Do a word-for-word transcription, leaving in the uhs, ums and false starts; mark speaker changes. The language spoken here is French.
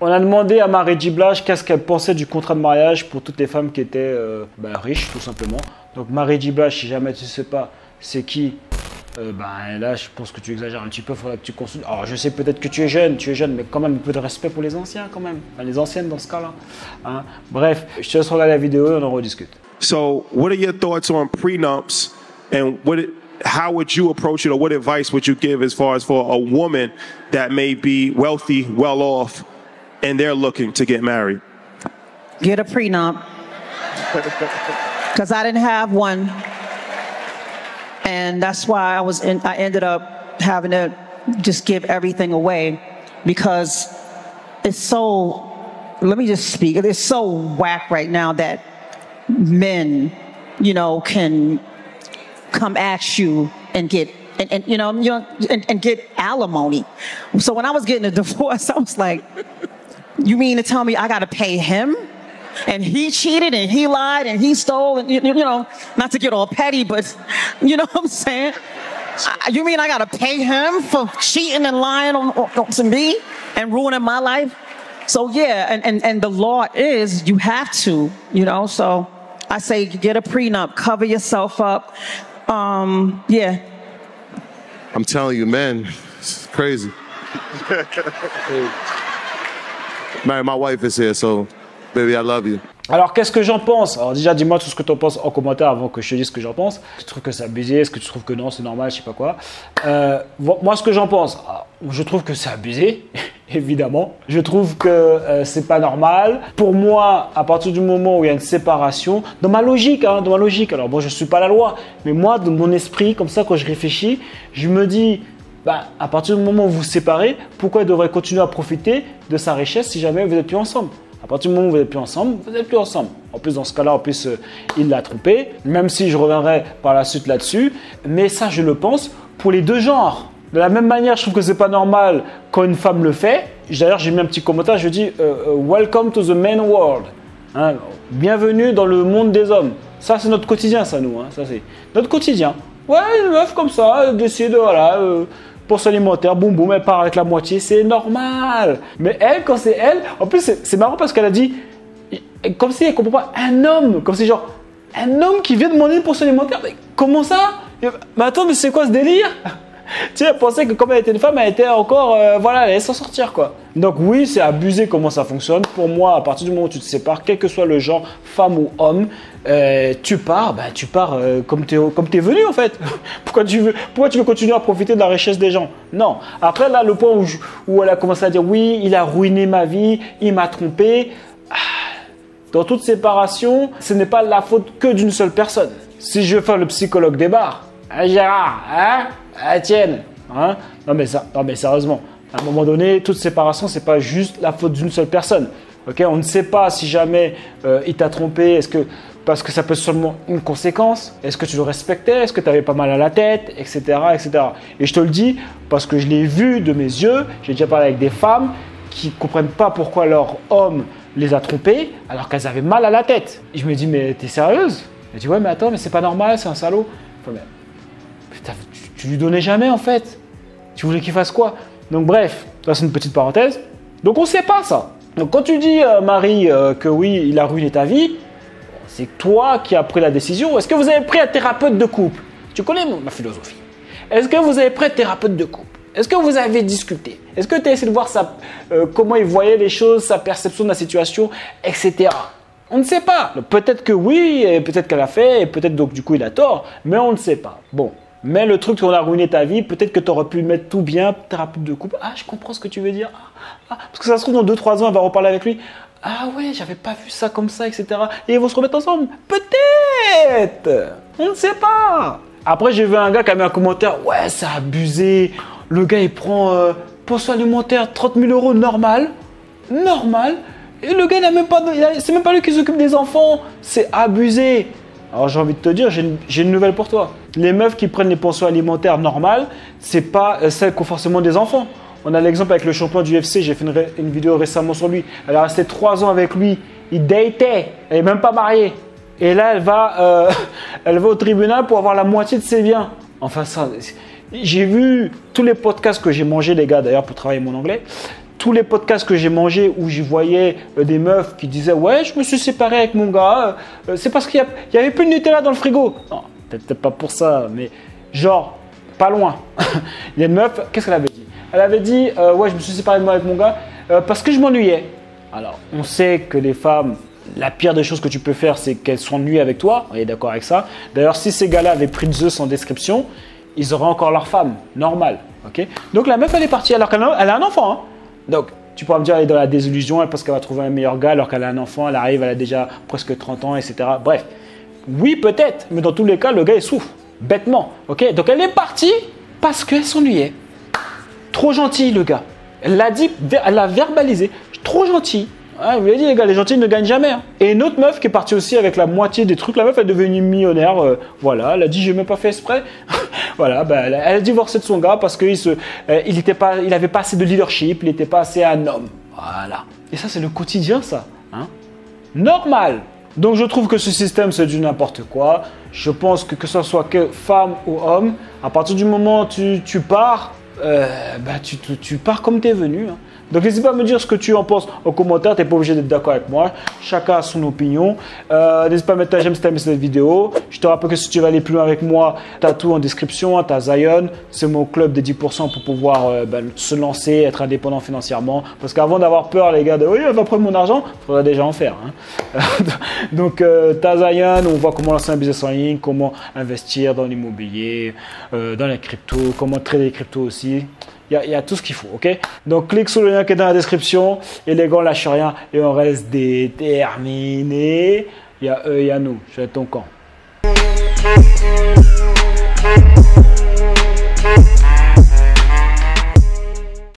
Speaker 1: On a demandé à Mary J. Blige qu'est-ce qu'elle pensait du contrat de mariage pour toutes les femmes qui étaient euh, bah, riches, tout simplement. Donc Mary J. Blige, si jamais tu ne sais pas c'est qui, euh, bah, là je pense que tu exagères un petit peu, il faudra que tu consultes. Alors je sais peut-être que tu es jeune, tu es jeune, mais quand même un peu de respect pour les anciens quand même, enfin, les anciennes dans ce cas-là. Hein. Bref, je te laisse regarder la vidéo et on en rediscute.
Speaker 2: So, what are your thoughts on prenups and what it, how would you approach it, or what advice would you give as far as for a woman that may be wealthy, well off, and they're looking to get married?
Speaker 3: Get a prenup. Because I didn't have one. And that's why I was in, I ended up having to just give everything away, because it's so, let me just speak, it's so whack right now that men, you know, can come at you and get And, and you know, you know and, and get alimony. So when I was getting a divorce, I was like, you mean to tell me I got to pay him? And he cheated and he lied and he stole and, you, you know, not to get all petty, but you know what I'm saying? I, you mean I got to pay him for cheating and lying on, on, to me and ruining my life? So yeah, and, and, and the law is you have to, you know, so I say get a prenup, cover yourself up. Um, yeah.
Speaker 4: I'm telling you, man, it's crazy. Man, my wife is here, so baby, I love you.
Speaker 1: Alors, qu'est-ce que j'en pense? Alors déjà, dis-moi tout ce que tu en penses en commentaire avant que je te dise ce que j'en pense. Tu trouves que c'est abusé? Est-ce que tu trouves que non, c'est normal? Je sais pas quoi. Euh, moi, ce que j'en pense, alors, je trouve que c'est abusé, évidemment. Je trouve que euh, c'est pas normal. Pour moi, à partir du moment où il y a une séparation, dans ma logique, hein, dans ma logique, alors bon, je suis pas la loi, mais moi, dans mon esprit, comme ça, quand je réfléchis, je me dis, bah, à partir du moment où vous vous séparez, pourquoi il devrait continuer à profiter de sa richesse si jamais vous n'êtes plus ensemble? À partir du moment où vous n'êtes plus ensemble, vous n'êtes plus ensemble. En plus, dans ce cas-là, en plus, euh, il l'a trompé, même si je reviendrai par la suite là-dessus. Mais ça, je le pense pour les deux genres. De la même manière, je trouve que c'est pas normal quand une femme le fait. D'ailleurs, j'ai mis un petit commentaire, je dis euh, « Welcome to the men world hein, ». Bienvenue dans le monde des hommes. Ça, c'est notre quotidien, ça, nous. Hein, ça, c'est notre quotidien. Ouais, une meuf comme ça, elle décide, voilà… Euh, Pension alimentaire, boum boum, elle part avec la moitié, c'est normal. Mais elle, quand c'est elle, en plus c'est marrant parce qu'elle a dit, comme si elle ne comprend pas, un homme, comme si genre, un homme qui vient demander une pension alimentaire, mais comment ça? Mais attends, mais c'est quoi ce délire? Tu sais, elle pensait que comme elle était une femme, elle était encore, euh, voilà, elle allait s'en sortir quoi. Donc oui, c'est abusé comment ça fonctionne. Pour moi, à partir du moment où tu te sépares, quel que soit le genre, femme ou homme, euh, tu pars, bah, tu pars euh, comme tu es comme t'es venu en fait. Pourquoi tu veux, pourquoi tu veux continuer à profiter de la richesse des gens? Non. Après là, le point où, je, où elle a commencé à dire oui, il a ruiné ma vie, il m'a trompé. Dans toute séparation, ce n'est pas la faute que d'une seule personne. Si je veux faire le psychologue des bars, hein, Gérard, hein? Ah, tienne, hein? Non mais ça, non mais sérieusement, à un moment donné, toute séparation, c'est pas juste la faute d'une seule personne. Ok, on ne sait pas si jamais euh, il t'a trompé, est-ce que parce que ça peut être seulement une conséquence. Est-ce que tu le respectais? Est-ce que tu avais pas mal à la tête, et cetera, et cetera. Et je te le dis parce que je l'ai vu de mes yeux. J'ai déjà parlé avec des femmes qui ne comprennent pas pourquoi leur homme les a trompées alors qu'elles avaient mal à la tête. Et je me dis mais t'es sérieuse? Elle dit ouais mais attends mais c'est pas normal, c'est un salaud. Enfin, mais, putain, tu, tu lui donnais jamais en fait. Tu voulais qu'il fasse quoi? Donc bref, ça c'est une petite parenthèse. Donc on ne sait pas ça. Donc quand tu dis euh, Marie euh, que oui il a ruiné ta vie, c'est toi qui as pris la décision. Est-ce que vous avez pris un thérapeute de couple? Tu connais ma philosophie. Est-ce que vous avez pris un thérapeute de couple? Est-ce que vous avez discuté? Est-ce que tu as essayé de voir sa, euh, comment il voyait les choses, sa perception de la situation, et cetera. On ne sait pas. Peut-être que oui, et peut-être qu'elle a fait, et peut-être donc du coup il a tort, mais on ne sait pas. Bon, mais le truc qu'on a ruiné ta vie, peut-être que tu aurais pu mettre tout bien, thérapeute de couple. Ah, je comprends ce que tu veux dire. Ah, ah, parce que ça se trouve dans deux trois ans, elle va reparler avec lui. Ah ouais, j'avais pas vu ça comme ça, et cetera. Et ils vont se remettre ensemble. Peut-être. On ne sait pas. Après, j'ai vu un gars qui a mis un commentaire. Ouais, c'est abusé. Le gars, il prend euh, pension alimentaire trente mille euros normal. Normal. Et le gars, il a même pas, c'est même pas lui qui s'occupe des enfants. C'est abusé. Alors, j'ai envie de te dire, j'ai une, j'ai une nouvelle pour toi. Les meufs qui prennent les pensions alimentaires normales, c'est pas euh, celles qui ont forcément des enfants. On a l'exemple avec le champion du U F C. J'ai fait une, ré, une vidéo récemment sur lui. Elle a resté trois ans avec lui. Il datait. Elle n'est même pas mariée. Et là, elle va, euh, elle va au tribunal pour avoir la moitié de ses biens. Enfin, ça, j'ai vu tous les podcasts que j'ai mangés, les gars, d'ailleurs, pour travailler mon anglais. tous les podcasts que j'ai mangés où j'y voyais euh, des meufs qui disaient « Ouais, je me suis séparé avec mon gars, euh, c'est parce qu'il n'y avait plus de Nutella dans le frigo. » Non, peut-être pas pour ça, mais genre, pas loin. Il y a une meuf, qu'est-ce qu'elle avait dit? Elle avait dit euh, « Ouais, je me suis séparé de moi avec mon gars euh, parce que je m'ennuyais. » Alors, on sait que les femmes, la pire des choses que tu peux faire, c'est qu'elles s'ennuient avec toi. On est d'accord avec ça. D'ailleurs, si ces gars-là avaient pris Zeus en description, ils auraient encore leur femme, normal. Okay. Donc la meuf, elle est partie alors qu'elle a, elle a un enfant. Hein. Donc tu pourras me dire, elle est dans la désillusion parce qu'elle va trouver un meilleur gars alors qu'elle a un enfant, elle arrive, elle a déjà presque trente ans, et cetera. Bref, oui peut-être, mais dans tous les cas, le gars il souffre, bêtement. Okay. Donc elle est partie parce qu'elle s'ennuyait. Trop gentil le gars. Elle l'a dit, elle l'a verbalisé. Trop gentil. Ah, je vous l'ai dit les gars, les gentils ne gagnent jamais. Hein. Et une autre meuf qui est partie aussi avec la moitié des trucs. La meuf est devenue millionnaire. Euh, voilà, elle a dit j'ai même pas fait exprès. Voilà, bah, elle, a, elle a divorcé de son gars parce qu'il se, euh, il était pas, il avait pas assez de leadership, il n'était pas assez un homme. Voilà. Et ça c'est le quotidien ça. Hein. Normal. Donc je trouve que ce système c'est du n'importe quoi. Je pense que que ce soit que femme ou homme, à partir du moment où tu, tu pars, euh, bah, tu, tu, tu pars comme tu es venu. Hein. Donc n'hésite pas à me dire ce que tu en penses en commentaire, tu n'es pas obligé d'être d'accord avec moi, chacun a son opinion. Euh, n'hésite pas à mettre ta j'aime si tu as aimé cette vidéo. Je te rappelle que si tu veux aller plus loin avec moi, tu as tout en description, tu as Zion, c'est mon club des dix pour cent pour pouvoir euh, ben, se lancer, être indépendant financièrement. Parce qu'avant d'avoir peur les gars de oui elle va prendre mon argent, il faudrait déjà en faire. Hein. Donc euh, tu as Zion, on voit comment lancer un business en ligne, comment investir dans l'immobilier, euh, dans les cryptos, comment trader les cryptos aussi. Il y, y a tout ce qu'il faut, ok? Donc, clique sur le lien qui est dans la description. Et les gars, on lâche rien et on reste déterminés. Il y a eux, il y a nous. Je vais être ton camp.